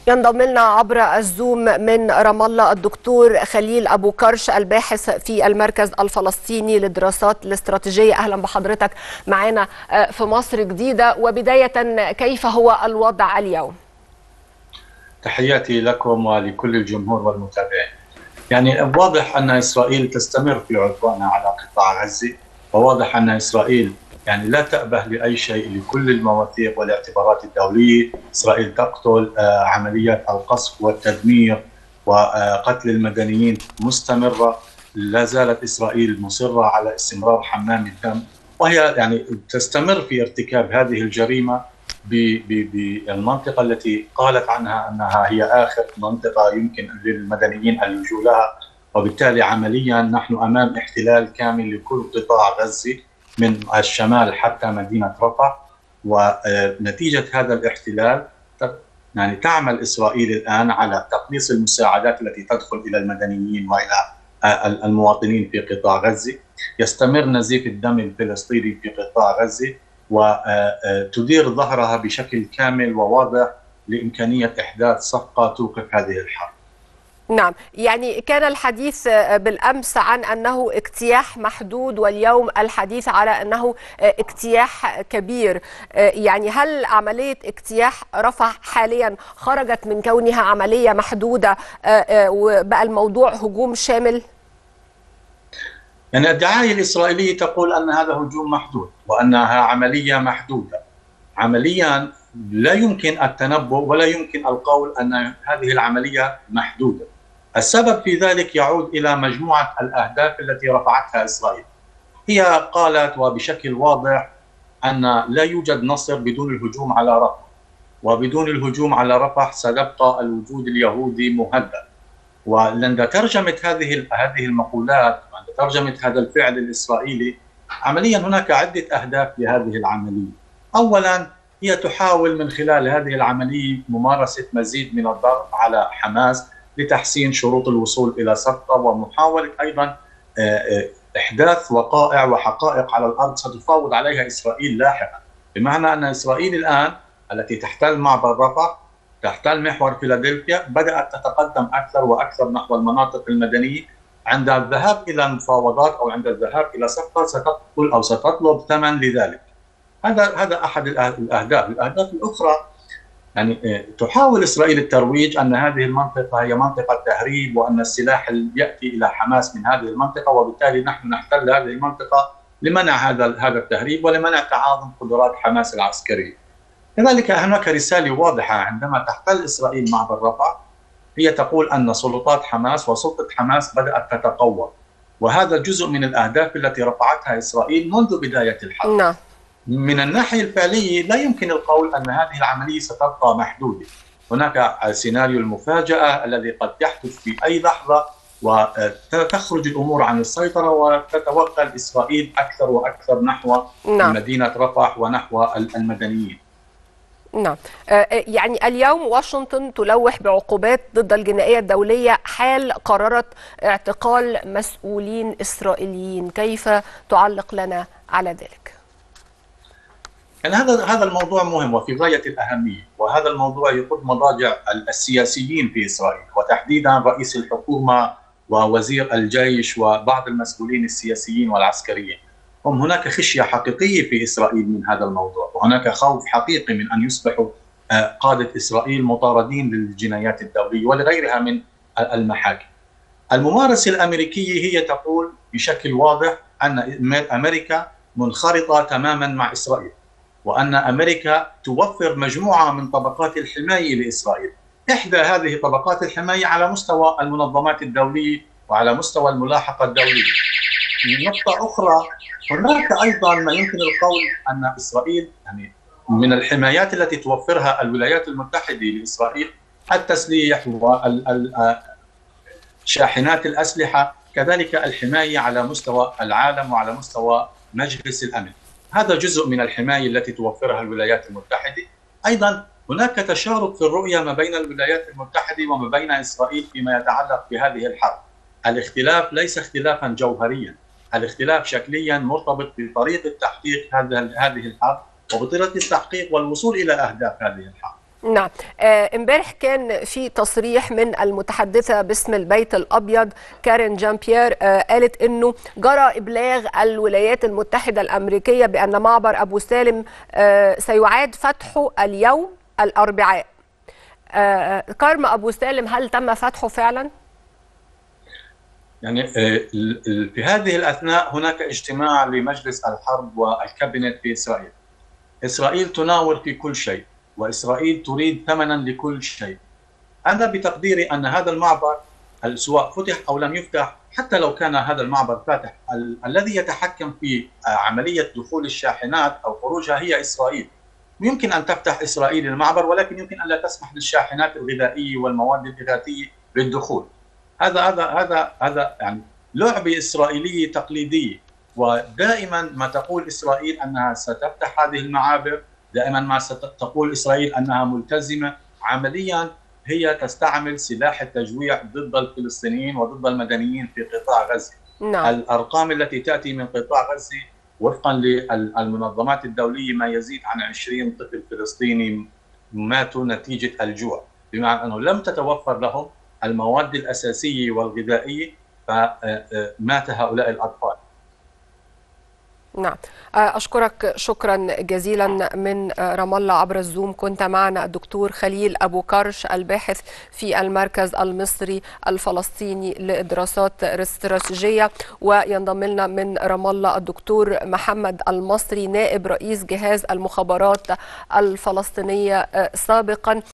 ينضم لنا عبر الزوم من رام الله الدكتور خليل أبو كرش، الباحث في المركز الفلسطيني للدراسات الاستراتيجية. أهلا بحضرتك معنا في مصر جديدة. وبداية، كيف هو الوضع اليوم؟ تحياتي لكم ولكل الجمهور والمتابعين. يعني واضح أن إسرائيل تستمر في عدوانها على قطاع غزة، وواضح أن إسرائيل يعني لا تأبه لأي شيء لكل المواثيق والاعتبارات الدولية. إسرائيل تقتل، عمليات القصف والتدمير وقتل المدنيين مستمرة. لا زالت إسرائيل مصرة على استمرار حمام الدم، وهي يعني تستمر في ارتكاب هذه الجريمة بالمنطقة التي قالت عنها أنها هي آخر منطقة يمكن للمدنيين اللجوء لها. وبالتالي عمليا نحن أمام احتلال كامل لكل قطاع غزة من الشمال حتى مدينة رفح. ونتيجة هذا الاحتلال يعني تعمل إسرائيل الآن على تقليص المساعدات التي تدخل إلى المدنيين وإلى المواطنين في قطاع غزة. يستمر نزيف الدم الفلسطيني في قطاع غزة، وتدير ظهرها بشكل كامل وواضح لإمكانية إحداث صفقة توقف هذه الحرب. نعم، يعني كان الحديث بالأمس عن أنه اجتياح محدود، واليوم الحديث على أنه اجتياح كبير. يعني هل عملية اجتياح رفح حاليا خرجت من كونها عملية محدودة وبقى الموضوع هجوم شامل؟ يعني الدعاية الإسرائيلية تقول أن هذا هجوم محدود وأنها عملية محدودة. عمليا لا يمكن التنبؤ ولا يمكن القول أن هذه العملية محدودة. السبب في ذلك يعود إلى مجموعة الأهداف التي رفعتها إسرائيل. هي قالت وبشكل واضح أن لا يوجد نصر بدون الهجوم على رفح، وبدون الهجوم على رفح سيبقى الوجود اليهودي مهدد. ولما ترجمت هذه المقولات، ترجمت هذا الفعل الإسرائيلي، عمليا هناك عدة أهداف لهذه العملية. أولا، هي تحاول من خلال هذه العملية ممارسة مزيد من الضغط على حماس لتحسين شروط الوصول إلى صفقة، ومحاولة أيضا إحداث وقائع وحقائق على الأرض ستفاوض عليها إسرائيل لاحقا. بمعنى أن إسرائيل الآن التي تحتل معبر رفح، تحتل محور فيلادلفيا، بدأت تتقدم أكثر وأكثر نحو المناطق المدنية. عند الذهاب إلى المفاوضات أو عند الذهاب إلى صفقة ستقبل أو ستطلب ثمن لذلك. هذا أحد الأهداف. الأهداف الأخرى يعني تحاول إسرائيل الترويج أن هذه المنطقة هي منطقة تهريب، وأن السلاح يأتي إلى حماس من هذه المنطقة، وبالتالي نحن نحتل هذه المنطقة لمنع هذا التهريب ولمنع تعاظم قدرات حماس العسكرية. كذلك هناك رسالة واضحة عندما تحتل إسرائيل معبر رفح، هي تقول أن سلطات حماس وسلطة حماس بدأت تتقوى، وهذا جزء من الأهداف التي رفعتها إسرائيل منذ بداية الحرب. نعم. من الناحية الفعلية لا يمكن القول أن هذه العملية ستبقى محدودة. هناك سيناريو المفاجأة الذي قد يحدث في أي لحظة وتخرج الأمور عن السيطرة، وتتوغل إسرائيل أكثر وأكثر نحو مدينة رفح ونحو المدنيين. نعم، يعني اليوم واشنطن تلوح بعقوبات ضد الجنائية الدولية حال قررت اعتقال مسؤولين إسرائيليين. كيف تعلق لنا على ذلك؟ يعني هذا الموضوع مهم وفي غاية الأهمية، وهذا الموضوع يقود مضاجع السياسيين في إسرائيل، وتحديدا رئيس الحكومة ووزير الجيش وبعض المسؤولين السياسيين والعسكريين. هناك خشية حقيقية في إسرائيل من هذا الموضوع، وهناك خوف حقيقي من أن يصبحوا قادة إسرائيل مطاردين للجنايات الدولية ولغيرها من المحاكم. الممارسة الأمريكية هي تقول بشكل واضح أن أمريكا منخرطة تماما مع إسرائيل، وأن أمريكا توفر مجموعة من طبقات الحماية لإسرائيل. إحدى هذه طبقات الحماية على مستوى المنظمات الدولية وعلى مستوى الملاحقة الدولية. نقطة أخرى، هناك أيضا ما يمكن القول أن إسرائيل يعني من الحمايات التي توفرها الولايات المتحدة لإسرائيل التسليح وشاحنات الأسلحة، كذلك الحماية على مستوى العالم وعلى مستوى مجلس الأمن. هذا جزء من الحماية التي توفرها الولايات المتحدة. أيضا هناك تشارك في الرؤية ما بين الولايات المتحدة وما بين إسرائيل فيما يتعلق بهذه الحرب. الاختلاف ليس اختلافا جوهريا، الاختلاف شكليا مرتبط بطريقة تحقيق هذه الحرب وبطريقة التحقيق والوصول إلى أهداف هذه الحرب. نعم. امبارح كان في تصريح من المتحدثة باسم البيت الأبيض كارين جان بيير، قالت أنه جرى إبلاغ الولايات المتحدة الأمريكية بأن معبر أبو سالم سيعاد فتحه اليوم الأربعاء. كرم أبو سالم هل تم فتحه فعلا؟ يعني في هذه الأثناء هناك اجتماع لمجلس الحرب والكابينت في إسرائيل. إسرائيل تناور في كل شيء، وإسرائيل تريد ثمنا لكل شيء. أنا بتقديري أن هذا المعبر سواء فتح أو لم يفتح، حتى لو كان هذا المعبر فاتح، الذي يتحكم في عملية دخول الشاحنات أو خروجها هي إسرائيل. يمكن أن تفتح إسرائيل المعبر، ولكن يمكن أن لا تسمح للشاحنات الغذائية والمواد الإغاثية بالدخول. هذا يعني لعبة إسرائيلية تقليدية، ودائما ما تقول إسرائيل أنها ستفتح هذه المعابر، دائما ما ستقول إسرائيل أنها ملتزمة، عمليا هي تستعمل سلاح التجويع ضد الفلسطينيين وضد المدنيين في قطاع غزة. نعم. الأرقام التي تأتي من قطاع غزة وفقا للمنظمات الدولية ما يزيد عن 20 طفل فلسطيني ماتوا نتيجة الجوع، بمعنى أنه لم تتوفر لهم المواد الأساسية والغذائية فمات هؤلاء الأطفال. نعم. أشكرك شكرا جزيلا من رام الله عبر الزوم. كنت معنا الدكتور خليل أبو كرش الباحث في المركز المصري الفلسطيني للدراسات الاستراتيجية، وينضم لنا من رام الله الدكتور محمد المصري نائب رئيس جهاز المخابرات الفلسطينية سابقا.